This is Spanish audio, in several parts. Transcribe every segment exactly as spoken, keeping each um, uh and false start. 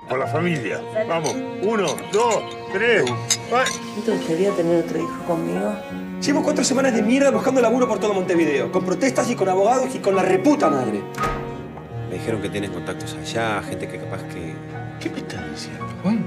Por la familia. Vamos. Uno, dos, tres. Va. ¿No te gustaría tener otro hijo conmigo? Llevo cuatro semanas de mierda buscando laburo por todo Montevideo. Con protestas y con abogados y con la reputa madre. Me dijeron que tienes contactos allá, gente que capaz que... ¿Qué me estás diciendo, Juan?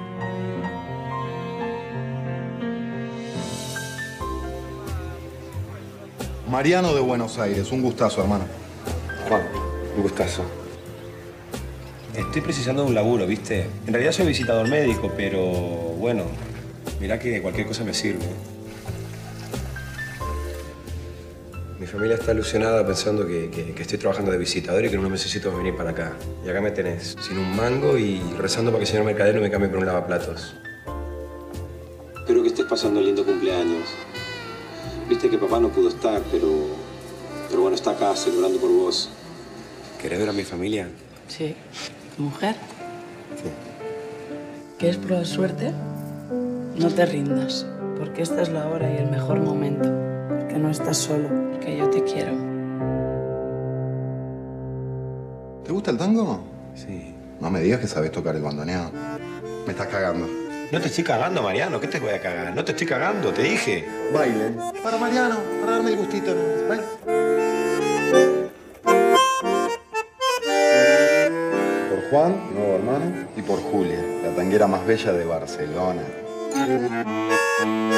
Mariano de Buenos Aires, un gustazo, hermano. Juan, un gustazo. Estoy precisando de un laburo, ¿viste? En realidad soy visitador médico, pero bueno, mirá que cualquier cosa me sirve. Mi familia está ilusionada pensando que, que, que estoy trabajando de visitador y que en unos mesecitos voy a venir para acá. Y acá me tenés, sin un mango y rezando para que el señor mercader no me cambie por un lavaplatos. Espero que estés pasando un lindo cumpleaños. Viste que papá no pudo estar, pero... Pero bueno, está acá celebrando por vos. ¿Querés ver a mi familia? Sí. ¿Tu mujer? Sí. ¿Quieres probar suerte? No te rindas, porque esta es la hora y el mejor momento. Porque no estás solo, porque yo te quiero. ¿Te gusta el tango? Sí. No me digas que sabes tocar el bandoneón. Me estás cagando. No te estoy cagando, Mariano. ¿Qué te voy a cagar? No te estoy cagando, te dije. Baile. Para Mariano, para darme el gustito. ¿No? Baile. Por Juan, mi nuevo hermano, y por Julia, la tanguera más bella de Barcelona.